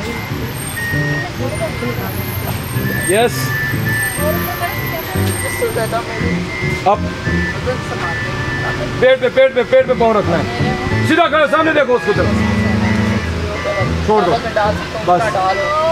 Yes अब पेट पे पाँव रखना है, सीधा करो, सामने देखो उसको तरफ, छोड़ दो बस।